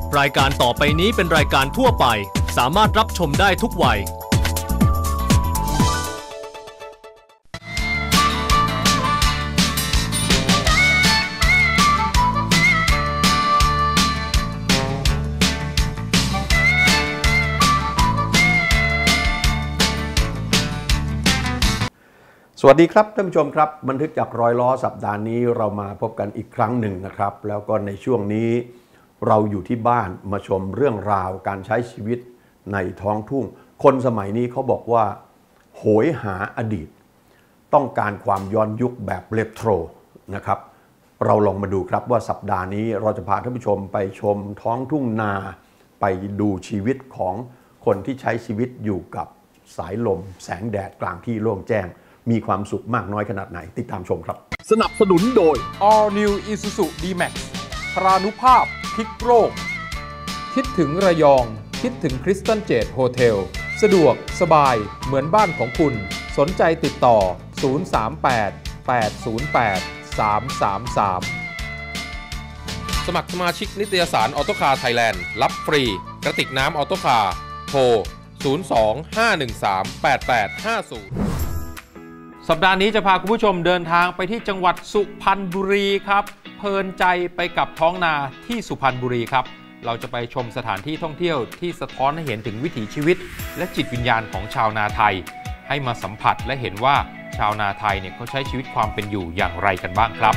รายการต่อไปนี้เป็นรายการทั่วไปสามารถรับชมได้ทุกวัยสวัสดีครับท่านผู้ชมครับบันทึกจากรอยล้อสัปดาห์นี้เรามาพบกันอีกครั้งหนึ่งนะครับแล้วก็ในช่วงนี้เราอยู่ที่บ้านมาชมเรื่องราวการใช้ชีวิตในท้องทุ่งคนสมัยนี้เขาบอกว่าโหยหาอดีตต้องการความย้อนยุคแบบเรโทรนะครับเราลองมาดูครับว่าสัปดาห์นี้เราจะพาท่านผู้ชมไปชมท้องทุ่งนาไปดูชีวิตของคนที่ใช้ชีวิตอยู่กับสายลมแสงแดดกลางที่โล่งแจ้งมีความสุขมากน้อยขนาดไหนติดตามชมครับสนับสนุนโดย All New Isuzu D-Max พรานุภาพพลิกโลกคิดถึงระยองคิดถึงคริสตัลเจดโฮเทลสะดวกสบายเหมือนบ้านของคุณสนใจติดต่อ038-808-333สมัครสมาชิกนิตยสารออโตคาร์ไทยแลนด์รับฟรีกระติกน้ำออโตคาร์โทร02-513-8850 สัปดาห์นี้จะพาคุณผู้ชมเดินทางไปที่จังหวัดสุพรรณบุรีครับเพลินใจไปกับท้องนาที่สุพรรณบุรีครับเราจะไปชมสถานที่ท่องเที่ยวที่สะท้อนให้เห็นถึงวิถีชีวิตและจิตวิญญาณของชาวนาไทยให้มาสัมผัสและเห็นว่าชาวนาไทยเนี่ยเขาใช้ชีวิตความเป็นอยู่อย่างไรกันบ้างครับ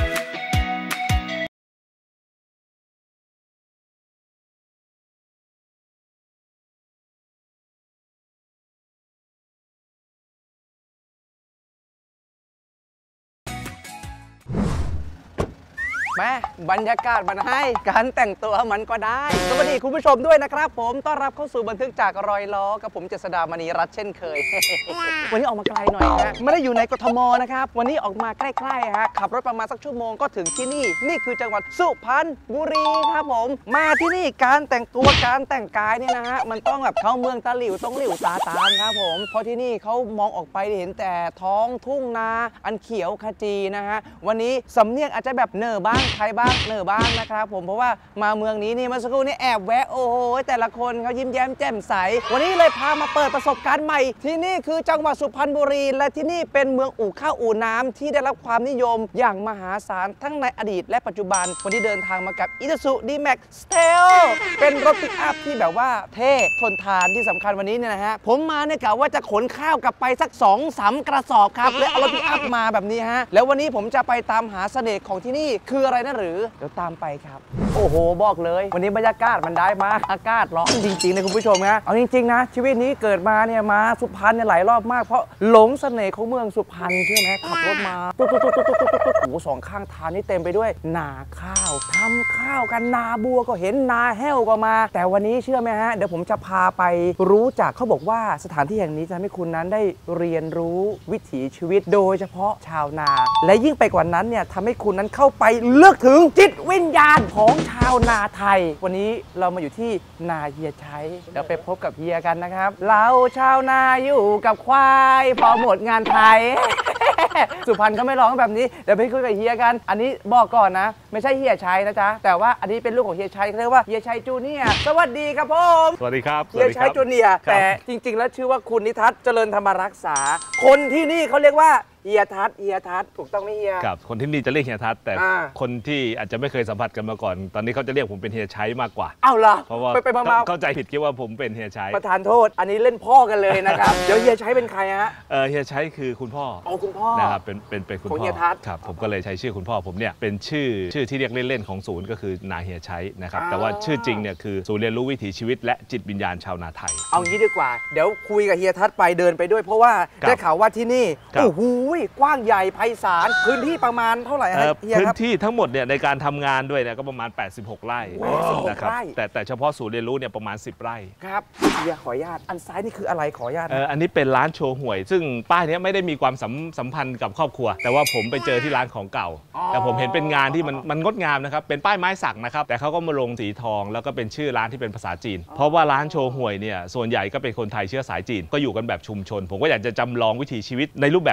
แม่บรรยากาศมันให้การแต่งตัวมันก็ได้สวัสดีคุณผู้ชมด้วยนะครับผมต้อนรับเข้าสู่บันทึกจากรอยล้อกับผมเจษฎามณีรัตน์เช่นเคย วันนี้ออกมาไกลหน่อยนะไม่ได้อยู่ในกทมนะครับวันนี้ออกมาใกล้ๆฮะขับรถประมาณสักชั่วโมงก็ถึงที่นี่คือจังหวัดสุพรรณบุรีครับผมมาที่นี่การแต่งตัวการแต่งกายเนี่ยนะฮะมันต้องแบบเข้าเมืองตะหลิวต้องหลิวตาตามครับผมเพราะที่นี่เขามองออกไปเห็นแต่ท้องทุ่งนาอันเขียวขจีนะฮะวันนี้สำเนียงอาจจะแบบเนอบ้างไทยบ้างเนอบ้างนะครับผมเพราะว่ามาเมืองนี้นี่เมื่อสักครู่นี้แอบแวะโอ้โหแต่ละคนเขายิ้มแย้มแจ่มใสวันนี้เลยพามาเปิดประสบการณ์ใหม่ที่นี่คือจังหวัดสุพรรณบุรีและที่นี่เป็นเมืองอู่ข้าวอู่น้ำที่ได้รับความนิยมอย่างมหาศาลทั้งในอดีตและปัจจุบันวันนี้เดินทางมากับ Isuzu D-Max Steel เป็นรถปิกอัพที่แบบว่าเท่ทนทานที่สำคัญวันนี้เนี่ยนะฮะผมมาเนี่ยกะว่าจะขนข้าวกลับไปสัก 2-3 กระสอบครับและเอารถปิกอัพมาแบบนี้ฮะแล้ววันนี้ผมจะไปตามหาเสน่ห์ของที่นี่คืออะไรนะหรือเดี๋ยวตามไปครับโอ้โหบอกเลยวันนี้บรรยากาศมันได้มากอากาศร้อนจริงๆนะคุณผู้ชมนะเอาจริงๆนะชีวิตนี้เกิดมาเนี่ยมาสุพรรณเนี่ยหลายรอบมากเพราะหลงเสน่ห์ของเมืองสุพรรณใช่ไหมขับรถมาตุ๊ดโอ้โหสองข้างทางนี่เต็มไปด้วยนาข้าวทำข้าวกันนาบัวก็เห็นนาแห้วก็มาแต่วันนี้เชื่อไหมฮะเดี๋ยวผมจะพาไปรู้จักเขาบอกว่าสถานที่แห่งนี้จะทำให้คุณนั้นได้เรียนรู้วิถีชีวิตโดยเฉพาะชาวนาและยิ่งไปกว่านั้นเนี่ยทำให้คุณนั้นเข้าไปลึกถึงจิตวิญญาณของชาวนาไทยวันนี้เรามาอยู่ที่นาเฮียชัยเดี๋ยวไปพบกับเฮียกันนะครับเราชาวนาอยู่กับควายพอหมดงานไทย สุพรรณเขาไม่ร้องแบบนี้เดี๋ยวไปคุยกับเฮียกันอันนี้บอกก่อนนะไม่ใช่เฮียชัยนะจ๊ะแต่ว่าอันนี้เป็นลูกของเฮียชัยเขาเรียกว่าเฮียชัยจูเนียร์สวัสดีครับผมสวัสดีครับเฮียชัยจูเนียร์แต่จริงๆแล้วชื่อว่าคุณนิทัศน์เจริญธรรมรักษาคนที่นี่เขาเรียกว่าเฮียทัศน์ถูกต้องไหมเฮียครับคนที่นี่จะเรียกเฮียทัศน์แต่คนที่อาจจะไม่เคยสัมผัสกันมาก่อนตอนนี้เขาจะเรียกผมเป็นเฮียชัยมากกว่าอ้าวเหรอเพราะว่าไปมาเข้าใจผิดคิดว่าผมเป็นเฮียชัยประธานโทษอันนี้เล่นพ่อกันเลยนะครับเดี๋ยวเฮียชัยเป็นใครฮะเฮียชัยคือคุณพ่อคุณพ่อนะครับเป็นคุณพ่อเฮียทัศน์ครับผมก็เลยใช้ชื่อคุณพ่อผมเนี่ยเป็นชื่อที่เรียกเล่นๆของศูนย์ก็คือนาเฮียชัยนะครับแต่ว่าชื่อจริงเนี่ยคือศูนย์เรียนรู้วิถีชีวิตและจิตวิญญาณชาวนาไทยเอางี้ดีกว่าเดี๋ยวคุยกับเฮียทัศน์ไปเดินไปด้วยเพราะว่าได้ข่าวว่าที่นี่โอ้โหกว้างใหญ่ไพศาลพื้นที่ประมาณเท่าไหร่ครับพื้นที่ทั้งหมดเนี่ยในการทำงานด้วยเนี่ยก็ประมาณ86 ไร่นะครับแต่เฉพาะศูนย์เรียนรู้เนี่ยประมาณ10 ไร่ครับเฮียขออนุญาตอันซ้ายนี่คืออะไรขออนุญาตอันนี้เป็นร้านโชว์หวยซึ่งป้ายนี้ไม่ได้มีความสัมพันธ์กับครอบครัวแต่ว่าผมไปเจอที่ร้านของเก่าแต่ผมเห็นเป็นงานที่มันงดงามนะครับเป็นป้ายไม้สักนะครับแต่เขาก็มาลงสีทองแล้วก็เป็นชื่อร้านที่เป็นภาษาจีนเพราะว่าร้านโชว์หวยเนี่ยส่วนใหญ่ก็เป็นคนไทยเชื้อสายจีนก็อยู่กันแบบชุมชนผมก็อยากจะจำลองวิถีชีวิตในรูปแบบหนึ่งที่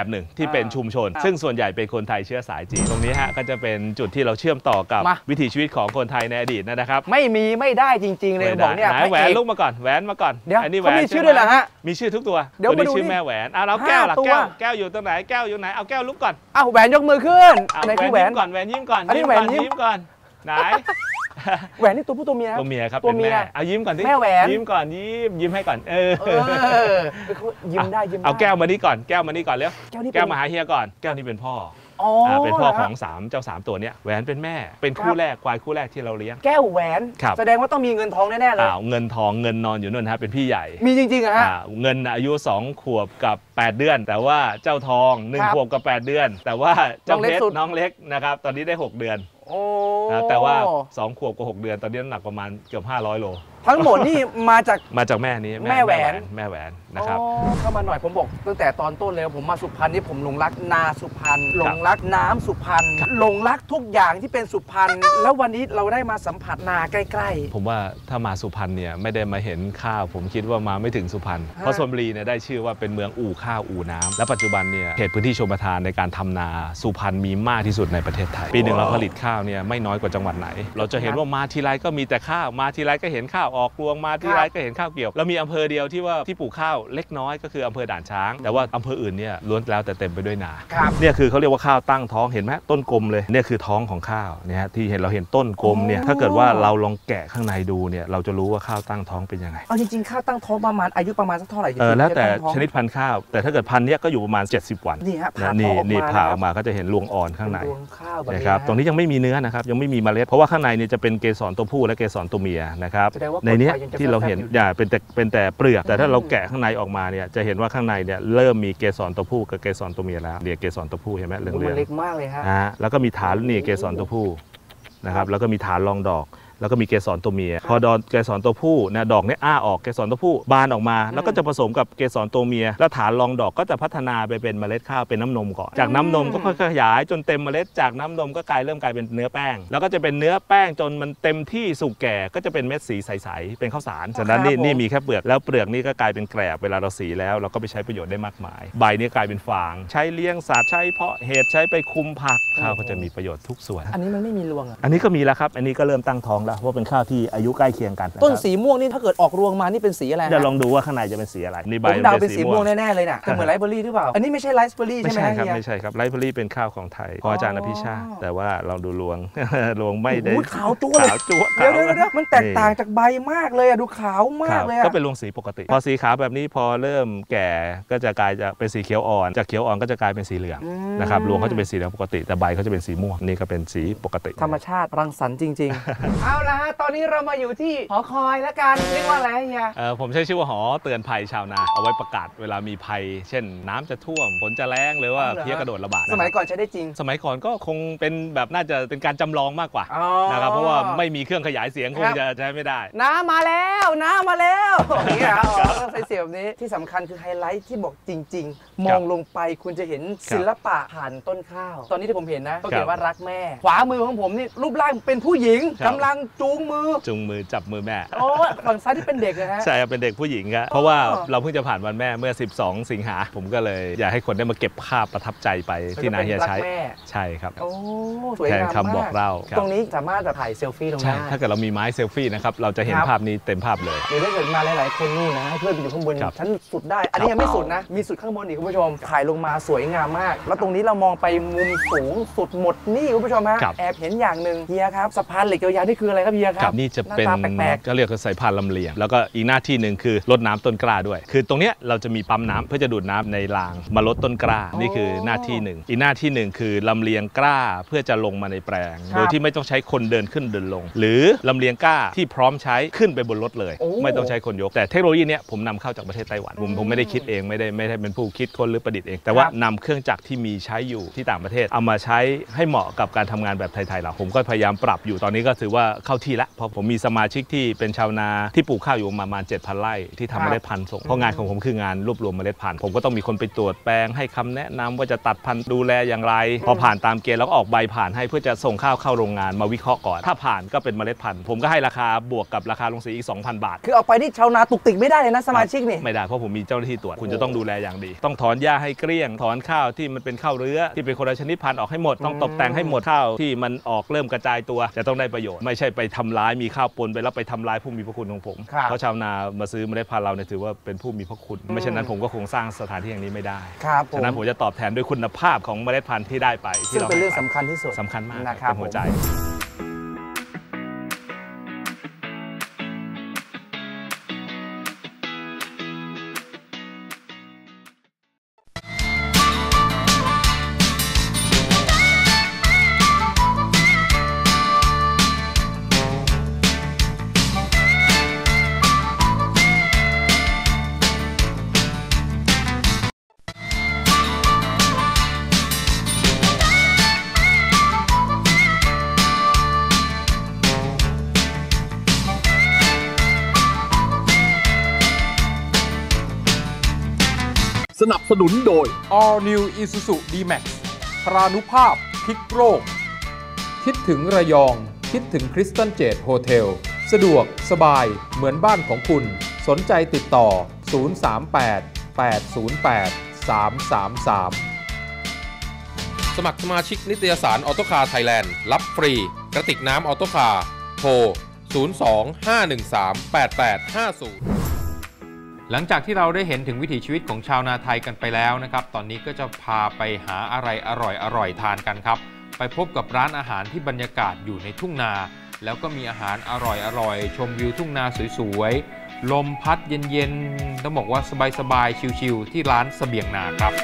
เป็นชุมชนซึ่งส่วนใหญ่เป็นคนไทยเชื้อสายจีนตรงนี้ฮะก็จะเป็นจุดที่เราเชื่อมต่อกับวิถีชีวิตของคนไทยในอดีตนะครับไม่ได้จริงๆเลยบอกเนี่ยแหวนลุกมาก่อนแหวนมาก่อนเดี๋ยวเขามีชื่อด้วยเหรอฮะมีชื่อทุกตัวเดี๋ยวมาดูชื่อแม่แหวนเราแก้วล่ะแก้วอยู่ตรงไหนแก้วอยู่ไหนเอาแก้วลุกก่อนแหวนยกมือขึ้นไหนคือแหวนก่อนแหวนยิ้มก่อนอันนี้แหวนยิ้มก่อนไหนแหวนนี่ตัวผู้ตัวเมียตัวเมียครับตัวเมียเอายิ้มก่อนที่แม่แหวนยิ้มก่อนยิ้มให้ก่อนยิ้มได้เอาแก้วมานี่ก่อนแก้วมานี่ก่อนเร็วแก้วมาหาเฮียก่อนแก้วนี่เป็นพ่อเป็นพ่อของเจ้า3ตัวเนี้ยแหวนเป็นแม่เป็นคู่แรกควายคู่แรกที่เราเลี้ยงแก้วแหวนแสดงว่าต้องมีเงินทองแน่ๆเลยเงินทองเงินนอนอยู่นู่นฮะเป็นพี่ใหญ่มีจริงๆฮะเงินอายุ2 ขวบกับ8 เดือนแต่ว่าเจ้าทอง1 ขวบกับ8 เดือนแต่ว่าเจ้าเพชรน้องเล็กนะครับตอนนี้ได้6 เดือนแต่ว่า2 ขวบกับ6 เดือนตอนนี้น้ำหนักประมาณเกือบ500 โลทั้งหมดนี่มาจากแม่นี้แม่แหวนนะครับเข้ามาหน่อยผมบอกตั้งแต่ตอนต้นเลยผมมาสุพรรณนี่ผมหลงรักนาสุพรรณหลงรักน้ำสุพรรณหลงรักทุกอย่างที่เป็นสุพรรณแล้ววันนี้เราได้มาสัมผัสนาใกล้ๆผมว่าถ้ามาสุพรรณเนี่ยไม่ได้มาเห็นข้าวผมคิดว่ามาไม่ถึงสุพรรณเพราะชลบุรีเนี่ยได้ชื่อว่าเป็นเมืองอู่ข้าวอู่น้ำและปัจจุบันเนี่ยเขตพื้นที่ชลประทานในการทำนาสุพรรณมีมากที่สุดในประเทศไทยปีหนึ่งเราผลิตข้าวเนี่ยไม่น้อยกว่าจังหวัดไหนเราจะเห็นว่ามาทีไรก็มีแต่ข้าวมาทีไรก็เห็นข้าวออกรวงมาทีไรก็เห็นข้าวเกี่ยวเรามีอำเภอเดียวที่ปลูกข้าวเล็กน้อยก็คืออำเภอด่านช้างแต่ว่าอำเภออื่นเนี่ยล้วนแล้วแต่เต็มไปด้วยนาเนี่ยคือเขาเรียกว่าข้าวตั้งท้องเห็นไหมต้นกลมเลยเนี่ยคือท้องของข้าวเนี่ยฮะที่เราเห็นต้นกลมเนี่ยถ้าเกิดว่าเราลองแกะข้างในดูเนี่ยเราจะรู้ว่าข้าวตั้งท้องเป็นยังไงเอาจริงๆข้าวตั้งท้องประมาณอายุประมาณสักเท่าไหร่แล้วแต่ชนิดพันธุ์ข้าวแต่ถ้าเกิดพันธุ์เนี้ยก็อยู่ประมาณ70 วันนี่ฮะนี่ผ่าออกมาก็จะเห็นรวงอ่อนข้างในนะครับตรงนี้ยังไม่มีเนื้อนะครับยังไม่มีเมล็ดเพราะว่าข้างในเนี่ยจะเป็นเกสรตัวผู้และเกสรตัวเมียนะครับในนี้ที่เราเห็นเป็นแต่เปลือกแต่ถ้าเราแกะข้างในออกมาเนี่ยจะเห็นว่าข้างในเนี่ยเริ่มมีเกสรตัวผู้กับเกสรตัวเมียแล้วเนี่ยเกสรตัวผู้เห็นไหมเหลืองๆมันเล็กมากเลยฮะแล้วก็มีฐานนี่เกสรตัวผู้นะครับแล้วก็มีฐานรองดอกแล้วก็มีเกสรตัวเมียพอเกสรตัวผู้นะดอกนี้ออกเกสรตัวผู้บานออกมาแล้วก็จะผสมกับเกสรตัวเมียแล้วฐานรองดอกก็จะพัฒนาไปเป็นเมล็ดข้าวเป็นน้ำนมก่อนจากน้ำนมก็ค่อยขยายจนเต็มเมล็ดจากน้ำนมก็เริ่มกลายเป็นเนื้อแป้งแล้วก็จะเป็นเนื้อแป้งจนมันเต็มที่สุกแก่ก็จะเป็นเม็ดสีใสๆเป็นข้าวสารฉะนั้นนี่มีแค่เปลือกแล้วเปลือกนี่ก็กลายเป็นแกลบเวลาเราสีแล้วเราก็ไปใช้ประโยชน์ได้มากมายใบนี่กลายเป็นฟางใช้เลี้ยงสัตว์ใช้เพาะเห็ดใช้ไปคุมผักข้าวก็จะมีประโยชน์ทุกส่วนอันนี้มันไม่มีรวงอันนี้ก็มีแล้วครับอันนี้ก็เริ่มตั้งท้องแล้วเพราะเป็นข้าวที่อายุใกล้เคียงกันต้นสีม่วงนี่ถ้าเกิดออกรวงมานี่เป็นสีอะไรเดี๋ยวลองดูว่าข้างในจะเป็นสีอะไรนี่ใบผมเดาเป็นสีม่วงแน่ๆเลยนะเหมือนไรซ์เบอร์รี่หรือเปล่าอันนี้ไม่ใช่ไรซ์เบอร์รี่ใช่ไหมครับไม่ใช่ครับไรซ์เบอร์รี่เป็นข้าวของไทยของอาจารย์อภิชาติแต่ว่าเราดูรวงไม่ได้ขาวจั๊วเลยเดี๋ยวมันแตกต่างจากใบมากเลยดูขาวมากเลยก็เป็นรวงสีปกติพอสีขาวแบบนี้พอเริ่มแก่ก็จะกลายจะเป็นสีเขียวอ่อนจากเขียวอ่อนก็จะกลายเป็นสีเหลืองนะครับรวงเขาจะเป็นสีเหลืองปกติแต่ใบเขาจะเป็นสีม่วงนี่ก็เป็นสีปกติธรรมชาติรังสรรค์จริงๆเอาละฮะตอนนี้เรามาอยู่ที่หอคอยแล้วกันเรียกว่าอะไรเฮียผมใช้ชื่อว่าหอเตือนภัยชาวนาเอาไว้ประกาศเวลามีภัยเช่นน้ำจะท่วมฝนจะแล้งหรือว่าเพี้ยกระโดดระบาดสมัยก่อนใช้ได้จริงสมัยก่อนก็คงเป็นแบบน่าจะเป็นการจำลองมากกว่านะครับเพราะว่าไม่มีเครื่องขยายเสียงคงจะใช้ไม่ได้น้ำมาแล้วอย่างเงี้ยต้องใช้เสียงแบบนี้ที่สำคัญคือไฮไลท์ที่บอกจริงๆมองลงไปคุณจะเห็นศิลปะผ่านต้นข้าวตอนนี้ที่ผมเห็นนะก็เขียนว่ารักแม่ขวามือของผมนี่รูปร่างเป็นผู้หญิงกำลังจูงมือจับมือแม่ฝั่งซ้ายที่เป็นเด็กนะฮะใช่เป็นเด็กผู้หญิงครับเพราะว่าเราเพิ่งจะผ่านวันแม่เมื่อ12 สิงหาผมก็เลยอยากให้คนได้มาเก็บภาพประทับใจไปที่นาเฮียใช่ครับสวยงามมากแทนคำบอกเล่าตรงนี้สามารถจะถ่ายเซลฟี่ลงได้ถ้าเกิดเรามีไม้เซลฟี่นะครับเราจะเห็นภาพนี้เต็มภาพเลยหรือถ้าเกิดมาหลายๆคนนู่นนะให้เพื่อนไปอยู่ข้างบนชั้นสุดได้อันนี้ยังไม่สุดนะมีสุดข้างบนอีกคุณผู้ชมถ่ายลงมาสวยงามมากแล้วตรงนี้เรามองไปมุมสูงสุดหมดนี่คุณผู้ชมฮะแอบเห็นอย่างหนึ่งเฮียครับสะพานเหล็กยาวๆนี่คืออะไรครับเฮียครับนี่จะเป็นก็เรียกว่าสายพานลำเลียงแล้วก็อีกหน้าที่หนึ่งคือรดน้ำต้นกล้าด้วยคือตรงเนี้ยเราจะมีปั๊มน้ำเพื่อจะดูดน้ำในรางมาลดต้นกล้านี่คือหน้าที่หนึ่งอีกหน้าที่หนึ่งคือลำเลียงกล้าเพื่อจะลงมาในแปลงโดยที่ไม่ต้องใช้คนเดินขึ้นเดินลงหรือลำเลียงกล้าที่พร้อมใช้ขึ้นไปบนรถเลยไม่ต้องใช้คนยกแต่เทคโนโลยีเนี้ยผมนำเข้าจากประเทศไต้หวันผมไม่ได้คิดเองไม่ได้เป็นผู้คิดค้นหรือประดิษฐ์เองแต่ว่านำเครื่องจักรที่มีใช้อยู่ที่ต่างประเทศเอามาใช้ให้เหมาะกับการทำงานแบบไทยๆเราผมก็พยายามปรับอยู่ตอนนี้ก็ถือว่าเข้าที่ละเพราะผมมีสมาชิกที่เป็นชาวนาที่ปลูกข้าวอยู่ประมาณ 7,000 ไร่ที่ทำเมล็ดพันธุ์ส่งเพราะงานของผมคืองานรวบรวมเมล็ดพันธุ์ผมก็ต้องมีคนไปตรวจแปลงให้คำแนะนำว่าจะตัดพันธุ์ดูแลอย่างไรพอผ่านตามเกณฑ์แล้วก็ออกใบผ่านให้เพื่อจะส่งข้าวเข้าโรงงานมาวิเคราะห์ก่อนถ้าผ่านก็เป็นเมล็ดพันธุ์ผมก็ให้ราคาบวกกับราคาลงสีอีก 2,000 บาทคือเอาไปที่ชาวนาตุกติกไม่ได้เลยนะสมาชิกนี่ไม่ได้เพราะผมมีเจ้าหน้าที่ตรวจคุณจะต้องดูแลอย่างดีต้องถอนหญ้าให้เกลี้ยงถอนข้าวที่มันเป็นข้าวเรื้อที่เป็นคนละชนิดพันธุ์ออกให้หมดต้องตกแต่งให้หมดข้าวที่มันออกเริ่มกระจายตัวจะต้องได้ประโยชน์ไม่ใช่ไปทำร้ายมีข้าวปนไปแล้วไปทำร้ายผู้มีพระคุณของผมเพราะชาวนามาซื้อเมล็ดพันธุ์เราเนี่ยถือว่าเป็นผู้มีพระคุณไม่เช่นนั้นผมก็คงสร้างสถานที่อย่างนี้ไม่ได้ฉะนั้นผมจะตอบแทนด้วยคุณภาพของเมล็ดพันธุ์ที่ได้ไปซึ่งเป็นเรื่องสำคัญที่สุดสำคัญมากเป็นหัวใจสนับสนุนโดย All New Isuzu D-Max พรานุภาพพลิกโลกคิดถึงระยองคิดถึงคริสตัลเจดโฮเทลสะดวกสบายเหมือนบ้านของคุณสนใจติดต่อ038 808 333 สมัครสมาชิกนิตยสารออโตคาร์ไทยแลนด์รับฟรีกระติกน้ำออโตคาร์โทร 02-513-8850 หลังจากที่เราได้เห็นถึงวิถีชีวิตของชาวนาไทยกันไปแล้วนะครับตอนนี้ก็จะพาไปหาอะไรอร่อยทานกันครับไปพบกับร้านอาหารที่บรรยากาศอยู่ในทุ่งนาแล้วก็มีอาหารอร่อยชมวิวทุ่งนาสวยๆลมพัดเย็นๆต้องบอกว่าสบายๆชิลๆที่ร้านเสบียงนาครับ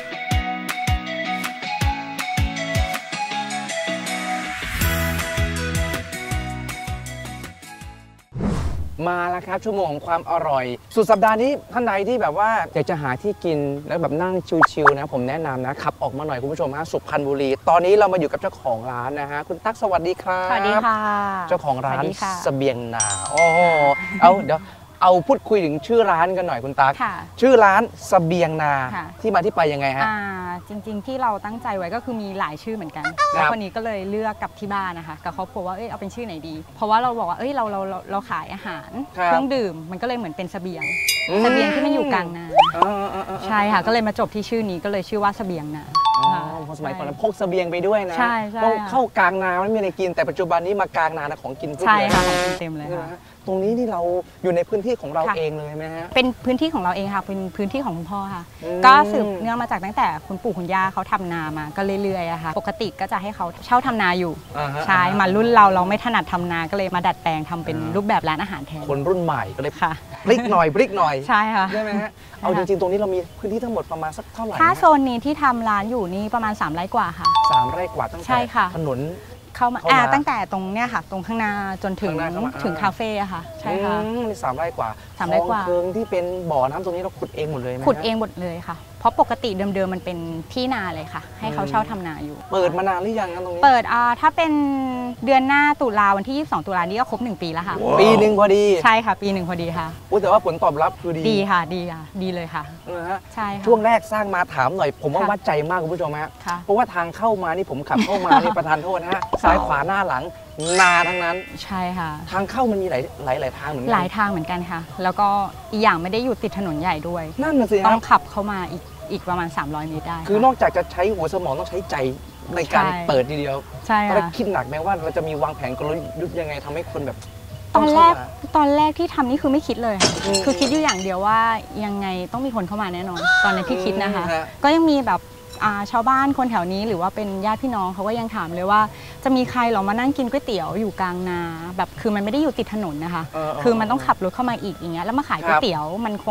มาแล้วครับชั่วโมงของความอร่อยสุดสัปดาห์นี้ท่านใดที่แบบว่าอยากจะหาที่กินแล้วแบบนั่งชิลๆนะผมแนะนำนะขับออกมาหน่อยคุณผู้ชมฮะสุพรรณบุรีตอนนี้เรามาอยู่กับเจ้าของร้านนะฮะคุณตั๊กสวัสดีครับสวัสดีค่ะเจ้าของร้านเสบียงนาโอ้เดี๋ยวเอาพูดคุยถึงชื่อร้านกันหน่อยคุณตั๊กชื่อร้านเสบียงนาที่มาที่ไปยังไงฮะจริงๆที่เราตั้งใจไว้ก็คือมีหลายชื่อเหมือนกันแล้ววันนี้ก็เลยเลือกกับที่บ้านนะคะกับครอบครัวว่าเอาเป็นชื่อไหนดีเพราะว่าเราบอกว่าเราขายอาหารเครื่องดื่มมันก็เลยเหมือนเป็นเสบียงที่มันอยู่กลางนาใช่ค่ะก็เลยมาจบที่ชื่อนี้ก็เลยชื่อว่าเสบียงนาเพราะสมัยก่อนพกเสบียงไปด้วยนะต้องเข้ากลางนาไม่มีอะไรกินแต่ปัจจุบันนี้มากลางนาของกินใช่ค่ะของกินเต็มเลยค่ะตรงนี้นี่เราอยู่ในพื้นที่ของเราเองเลยไหมฮะเป็นพื้นที่ของเราเองค่ะเป็นพื้นที่ของคุณพ่อค่ะก็สืบเนื่องมาจากตั้งแต่คุณปู่คุณย่าเขาทำนามาก็เรื่อยๆอะค่ะปกติก็จะให้เขาเช่าทำนาอยู่ใช่มารุ่นเราไม่ถนัดทำนาก็เลยมาดัดแปลงทำเป็นรูปแบบร้านอาหารแทนคนรุ่นใหม่ก็เลยค่ะพลิกหน่อยใช่ค่ะใช่ไหมฮะเอาจริงๆตรงนี้เรามีพื้นที่ทั้งหมดประมาณสักเท่าไหร่ถ้าโซนนี้ที่ทำร้านอยู่นี่ประมาณ3 ไร่กว่าค่ะ 3 ไร่กว่าตั้งแต่ถนนเข้ามาตั้งแต่ตรงเนี้ยค่ะตรงข้างหน้าจนถึงคาเฟ่อะค่ะใช่ค่ะนี่3 ไร่กว่า3 ไร่กว่าเพิงที่เป็นบ่อน้ำตรงนี้เราขุดเองหมดเลยไหมขุดเองหมดเลยค่ะเพราะปกติเดิมๆมันเป็นที่นาเลยค่ะให้เขาเช่าทำนาอยู่เปิดมานานหรือยังตรงนี้เปิดถ้าเป็นเดือนหน้าตุลาวันที่22 ตุลานี่ก็ครบ1 ปีแล้วค่ะปีนึงพอดีใช่ค่ะปีนึงพอดีค่ะแต่ว่าผลตอบรับคือดีค่ะดีเลยค่ะใช่ช่วงแรกสร้างมาถามหน่อยผมว่าวัดใจมากคุณผู้ชมฮะเพราะว่าทางเข้ามานี่ผมขับเข้ามานี่ประธานโทษนะฮะซ้ายขวาหน้าหลังนาทั้งนั้นใช่ค่ะทางเข้ามันมีหลายทางเหมือนกันหลายทางเหมือนกันค่ะแล้วก็อีกอย่างไม่ได้อยู่ติดถนนใหญ่ด้วยนั่นน่ะสิต้องขับเข้ามาอีกประมาณ300 เมตรได้คือนอกจากจะใช้หัวสมองต้องใช้ใจในการเปิดทีเดียวใช่แล้วคิดหนักไหมว่าเราจะมีวางแผนกลยุทธ์ยังไงทำให้คนแบบตอนแรกที่ทำนี่คือไม่คิดเลยคือคิดอยู่อย่างเดียวว่ายังไงต้องมีคนเข้ามาแน่นอนตอนนั้นที่คิดนะคะก็ยังมีแบบชาวบ้านคนแถวนี้หรือว่าเป็นญาติพี่น้องเขาก็ยังถามเลยว่าจะมีใครหรอมานั่งกินก๋วยเตี๋ยวอยู่กลางนาแบบคือมันไม่ได้อยู่ติดถนนนะคะคือมันต้องขับรถเข้ามาอีกอย่างเงี้ยแล้วมาขายก๋วยเตี๋ยวมันคงแบบ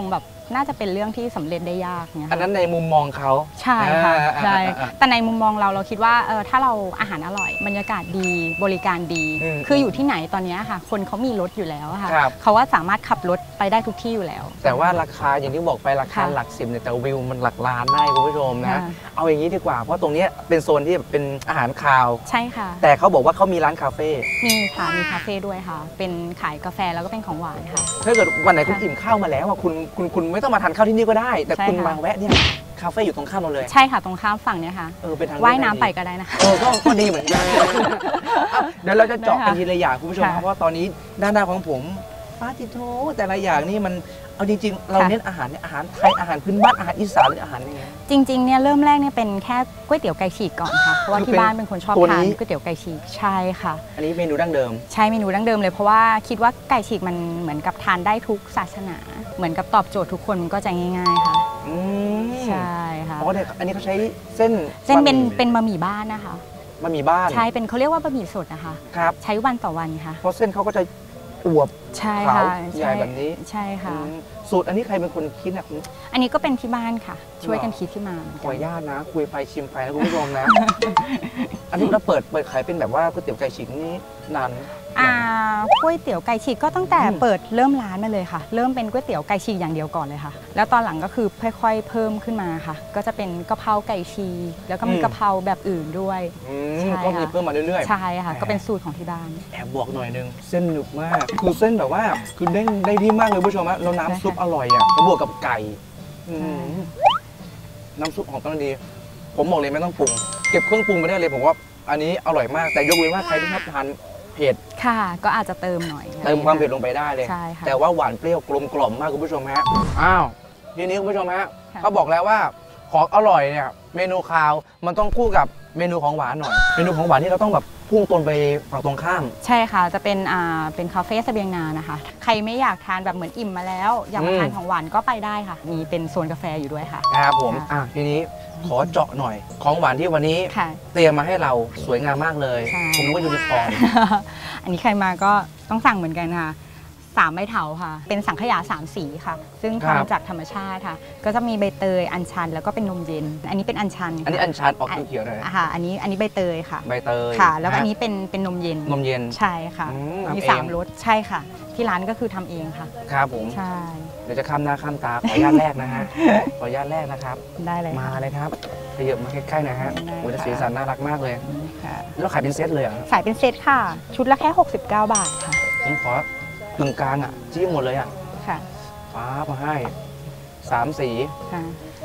น่าจะเป็นเรื่องที่สำเร็จได้ยากเนี่ยอันนั้นในมุมมองเขาใช่ค่ะใช่แต่ในมุมมองเราคิดว่าถ้าเราอาหารอร่อยบรรยากาศดีบริการดีคืออยู่ที่ไหนตอนนี้ค่ะคนเขามีรถอยู่แล้วค่ะเขาว่าสามารถขับรถไปได้ทุกที่อยู่แล้วแต่ว่าราคาอย่างที่บอกไปราคาหลัก10เนี่ยแต่วิวมันหลักล้านได้คุณผู้ชมนะเอาอย่างนี้ดีกว่าเพราะตรงนี้เป็นโซนที่เป็นอาหารคาวใช่ค่ะแต่เขาบอกว่าเขามีร้านคาเฟ่มีค่ะมีคาเฟ่ด้วยค่ะเป็นขายกาแฟแล้วก็เป็นของหวานค่ะถ้าเกิดวันไหนคุณอิ่มข้าวมาแล้วคุณไม่ต้องมาทานข้าวที่นี่ก็ได้แต่คุณมาแวะเนี่ยคาเฟ่อยู่ตรงข้ามเราเลยใช่ค่ะตรงข้ามฝั่งเนี่ยค่ะเป็นทางว่ายน้ำไปก็ได้นะก็ดีเหมือนกันเดี๋ยวเราจะเจาะกันทีละอย่างคุณผู้ชมเพราะว่าตอนนี้ด้านหน้าของผมปาติโถแต่ละอย่างนี่มันเอาจริงๆเราเน้นอาหารเนี่ยอาหารไทยอาหารพื้นบ้านอาหารอีสานหรืออาหารยังไงจริงๆเนี่ยเริ่มแรกเนี่ยเป็นแค่ก๋วยเตี๋ยวไก่ฉีกก่อนค่ะเพราะว่าที่บ้านเป็นคนชอบทานก๋วยเตี๋ยวไก่ฉีกใช่ค่ะอันนี้เมนูดั้งเดิมใช่เมนูดั้งเดิมเลยเพราะว่าคิดว่าไก่ฉีกมันเหมือนกับทานได้ทุกศาสนาเหมือนกับตอบโจทย์ทุกคนมันก็จะง่ายๆค่ะใช่ค่ะเพราะอันนี้เขาใช้เส้นเป็นบะหมี่บ้านนะคะบะหมี่บ้านใช่เป็นเขาเรียกว่าบะหมี่สดนะคะครับใช้วันต่อวันค่ะเพราะเส้นเขาก็จะอวบใช่ค่ะใหญ่แบบนี้ใช่ค่ะสูตรอันนี้ใครเป็นคนคิดนะอันนี้ก็เป็นที่บ้านค่ะช่วยกันคิดขึ้นมาขออนุญาตนะคุยไปชิมไปนะคุณผู้ชมนะอันนี้เราเปิดขายเป็นแบบว่าก๋วยเตี๋ยวไก่ฉีกนี้นานก๋วยเตี๋ยวไก่ฉีกก็ตั้งแต่เปิดเริ่มร้านมาเลยค่ะเริ่มเป็นก๋วยเตี๋ยวไก่ฉีกอย่างเดียวก่อนเลยค่ะแล้วตอนหลังก็คือค่อยๆเพิ่มขึ้นมาค่ะก็จะเป็นกะเพราไก่ฉีกแล้วก็มีกะเพราแบบอื่นด้วยก็มีเพิ่มมาเรื่อยๆใช่ค่ะก็เป็นสูตรของที่บ้านแอบบอกหน่อยนึงเส้นหนึบมากคือเส้นแบบว่าคือเด้งได้ดีมากเลยผู้ชมแล้วน้ำซุปอร่อยอ่ะแล้วบวกกับไก่น้ำซุปของต้องดีผมบอกเลยไม่ต้องปรุงเก็บเครื่องปรุงไปได้เลยผมว่าอันนี้อร่อยมากแต่ยกเว้นว่าใครที่ชอบทานเผ็ดค่ะก็อาจจะเติมหน่อยเติมความเผ็ดลงไปได้เลยแต่ว่าหวานเปรี้ยวกลมกล่อมมากคุณผู้ชมฮะอ้าวทีนี้คุณผู้ชมฮะเขาบอกแล้วว่าของอร่อยเนี่ยเมนูคาวมันต้องคู่กับเมนูของหวานหน่อยเมนูของหวานที่เราต้องแบบพุ่งตนไปฝั่งตรงข้ามใช่ค่ะจะเป็นคาเฟ่เสบียงนานะคะใครไม่อยากทานแบบเหมือนอิ่มมาแล้วอยากมาทานของหวานก็ไปได้ค่ะมีเป็นโซนกาแฟอยู่ด้วยค่ะครับผมทีนี้ขอเจาะหน่อยของหวานที่วันนี้เตรียมมาให้เราสวยงามมากเลยผมรู้ว่ายูนิคอร์นอันนี้ใครมาก็ต้องสั่งเหมือนกันค่ะ3ใบเถาค่ะเป็นสังขยา3สีค่ะซึ่งทำจากธรรมชาติค่ะก็จะมีใบเตยอัญชันแล้วก็เป็นนมเย็นอันนี้เป็นอัญชันอันนี้อัญชันออกเขียวเลยค่ะอันนี้ใบเตยค่ะใบเตยค่ะแล้วอันนี้เป็นนมเย็นใช่ค่ะมี3รสใช่ค่ะที่ร้านก็คือทำเองค่ะครับผมใช่เดี๋ยวจะข้ามหน้าข้ามตาขออนุญาตแรกนะฮะขออนุญาตแรกนะครับได้เลยมาเลยครับขยับมาใกล้ๆนะฮะโอ้จะสีสันน่ารักมากเลยแล้วขายเป็นเซตเลยขายเป็นเซตค่ะชุดละแค่69 บาทค่ะผมขอกึ่งกลางอ่ะจี้หมดเลยอ่ะค่ะฟ้ามาให้3สีค่ะ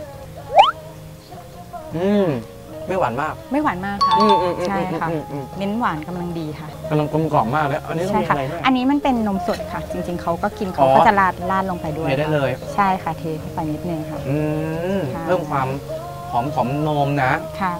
ไม่หวานมากไม่หวานมากค่ะใช่ค่ะเน้นหวานกำลังดีค่ะกำลังกลมกล่อมมากเลยอันนี้ต้องมีอะไรด้วยอันนี้มันเป็นนมสดค่ะจริงๆเขาก็กินเขาก็จะราดลงไปด้วยได้เลยใช่ค่ะเทไปนิดนึงค่ะเพิ่มความหอมของนมนะค่ะ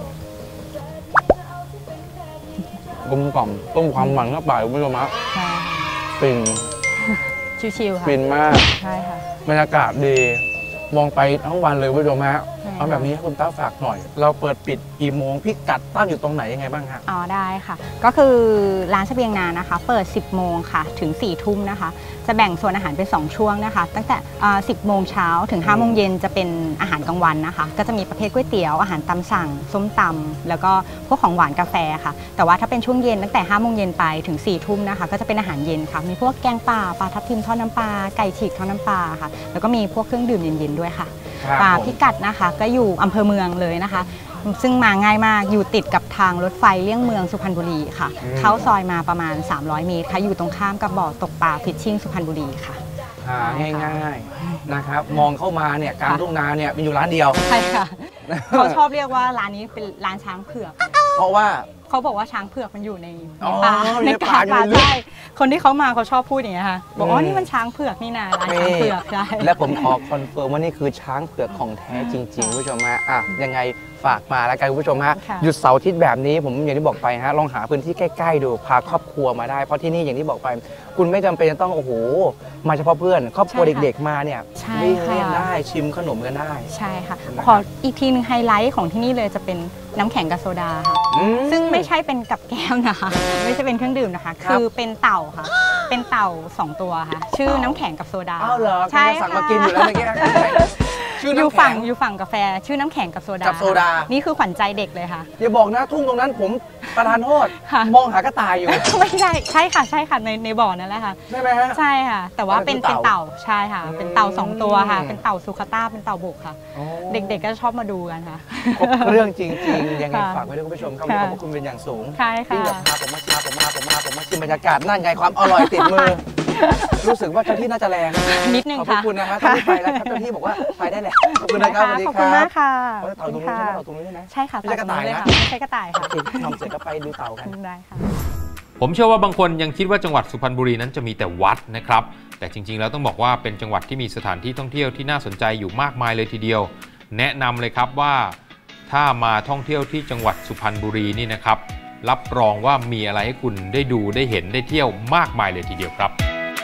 กลมกล่อมต้มความหวานเข้าไปคุณผู้ชมครับฟินชิวๆค่ะฟินมากใช่ค่ะบรรยากาศดีมองไปทั้งวันเลยคุณผู้ชมฮะเอาแบบนี้คุณต้าฝากหน่อยเราเปิดปิดกี่โมงพิกัดตั้งอยู่ตรงไหนยังไงบ้างคะได้ค่ะก็คือร้านเสบียงนานะคะเปิด10 โมงค่ะถึง4 ทุ่มนะคะจะแบ่งส่วนอาหารเป็น2ช่วงนะคะตั้งแต่10 โมงเช้าถึง5 โมงเย็นจะเป็นอาหารกลางวันนะคะก็จะมีประเภทก๋วยเตี๋ยวอาหารตามสั่งส้มตำแล้วก็พวกของหวานกาแฟค่ะแต่ว่าถ้าเป็นช่วงเย็นตั้งแต่5 โมงเย็นไปถึง4 ทุ่มนะคะก็จะเป็นอาหารเย็นค่ะมีพวกแกงป่าปลาทับทิมทอดน้ำปลาไก่ฉีกทอดน้ำปลาค่ะแล้วก็มีพวกเครื่องดื่มเย็นๆด้วยค่ะพิกัดนะคะก็อยู่อำเภอเมืองเลยนะคะซึ่งมาง่ายมากอยู่ติดกับทางรถไฟเลี่ยงเมืองสุพรรณบุรีค่ะเข้าซอยมาประมาณ300 เมตรค่ะอยู่ตรงข้ามกับบ่อตกปลาฟิชชิ่งสุพรรณบุรีค่ะง่ายๆนะครับมองเข้ามาเนี่ยกลางทุ่งนาเนี่ยมีอยู่ร้านเดียวใช่ค่ะเขาชอบเรียกว่าร้านนี้เป็นร้านช้างเผือกเพราะว่าเขาบอกว่าช้างเผือกมันอยู่ในป่าในป่าใช่คนที่เขามาเขาชอบพูดอย่างนี้ค่ะบอกอ๋อนี่มันช้างเผือกนี่นะร้านช้างเผือกใช่และผมขอคอนเฟิร์มว่านี่คือช้างเผือกของแท้จริงๆผู้ชมฮะยังไงฝากมาแล้วกันคุณผู้ชมฮะหยุดเสาร์อาทิตย์แบบนี้ผมอย่างที่บอกไปฮะลองหาพื้นที่ใกล้ๆดูพาครอบครัวมาได้เพราะที่นี่อย่างที่บอกไปคุณไม่จำเป็นจะต้องโอ้โหมาเฉพาะเพื่อนครอบครัวเด็กๆมาเนี่ยวิ่งเล่นได้ชิมขนมกันได้ใช่ค่ะขออีกทีนึงไฮไลท์ของที่นี่เลยจะเป็นน้ำแข็งกับโซดาค่ะซึ่งไม่ใช่เป็นกับแก้วนะคะไม่ใช่เป็นเครื่องดื่มนะคะคือเป็นเต่าค่ะเป็นเต่า2ตัวค่ะชื่อน้ำแข็งกับโซดาอ้าวเหรอใช่สั่งมากินอยู่แล้วเมื่อกี้อยู่ฝั่งกาแฟชื่อน้ำแข็งกับโซดากับโซดานี่คือขวัญใจเด็กเลยค่ะอย่าบอกนะทุ่งตรงนั้นผมประทานโทษมองหากระต่ายอยู่ไม่ใช่ค่ะในบ่อนั่นแหละค่ะใช่ไหมฮะใช่ค่ะแต่ว่าเป็นเต่าใช่ค่ะเป็นเต่า2ตัวค่ะเป็นเต่าสุขต้าเป็นเต่าบกค่ะเด็กๆก็ชอบมาดูกันค่ะครบเรื่องจริงๆยังไงฝากไว้ด้วยคุณผู้ชมครับขอบคุณเป็นอย่างสูงใช่ค่ะที่แบบพาผมมาชิมบรรยากาศนั่นไงความอร่อยติดมือรู้สึกว่าเจ้าที่น่าจะแรงนิดนึงค่ะขอบคุณนะครับที่ไปแล้วเจ้าที่บอกว่าไปได้แหละขอบคุณนะครับสวัสดีครับขอบคุณมากค่ะเต่าตรงนี้ใช่ไหมเต่าตรงนี้นะใช่ค่ะไม่ใช่กระต่ายนะไม่ใช่กระต่ายค่ะทำเสร็จก็ไปดูเต่ากันได้ค่ะผมเชื่อว่าบางคนยังคิดว่าจังหวัดสุพรรณบุรีนั้นจะมีแต่วัดนะครับแต่จริงๆแล้วต้องบอกว่าเป็นจังหวัดที่มีสถานที่ท่องเที่ยวที่น่าสนใจอยู่มากมายเลยทีเดียวแนะนำเลยครับว่าถ้ามาท่องเที่ยวที่จังหวัดสุพรรณบุรีนี่นะครับรับรองว่ามีอะไรให้คุณได้ดูได้เห็นได้เที่ยวมากมายเลยทีเดียวครับ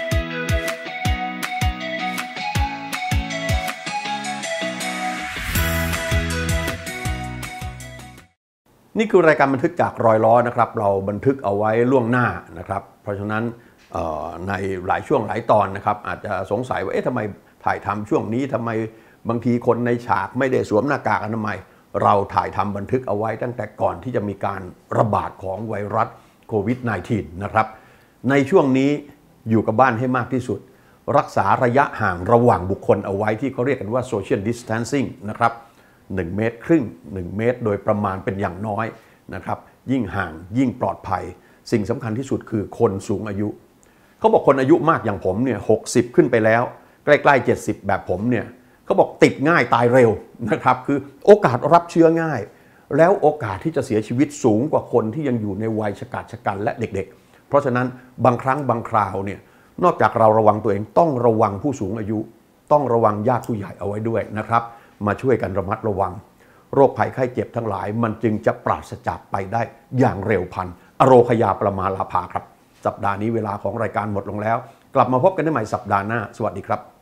นี่คือรายการบันทึกจากรอยล้อนะครับเราบันทึกเอาไว้ล่วงหน้านะครับเพราะฉะนั้นในหลายช่วงหลายตอนนะครับอาจจะสงสัยว่าทำไมถ่ายทำช่วงนี้ทำไมบางทีคนในฉากไม่ได้สวมหน้ากากอนามัยเราถ่ายทำบันทึกเอาไว้ตั้งแต่ก่อนที่จะมีการระบาดของไวรัสโควิด -19 นะครับในช่วงนี้อยู่กับบ้านให้มากที่สุดรักษาระยะห่างระหว่างบุคคลเอาไว้ที่เขาเรียกกันว่า social distancing นะครับ1 เมตรครึ่ง1 เมตรโดยประมาณเป็นอย่างน้อยนะครับยิ่งห่างยิ่งปลอดภัยสิ่งสำคัญที่สุดคือคนสูงอายุเขาบอกคนอายุมากอย่างผมเนี่ย60ขึ้นไปแล้วใกล้ๆ70แบบผมเนี่ยเขาบอกติดง่ายตายเร็วนะครับคือโอกาสรับเชื้อง่ายแล้วโอกาสที่จะเสียชีวิตสูงกว่าคนที่ยังอยู่ในวัยชราชกันและเด็กๆเพราะฉะนั้นบางครั้งบางคราวเนี่ยนอกจากเราระวังตัวเองต้องระวังผู้สูงอายุต้องระวังญาติผู้ใหญ่เอาไว้ด้วยนะครับมาช่วยกันระมัดระวังโรคภัยไข้เจ็บทั้งหลายมันจึงจะปราศจากไปได้อย่างเร็วพลันอโรคยาประมาลาภาครับสัปดาห์นี้เวลาของรายการหมดลงแล้วกลับมาพบกันได้ใหม่สัปดาห์หน้าสวัสดีครับ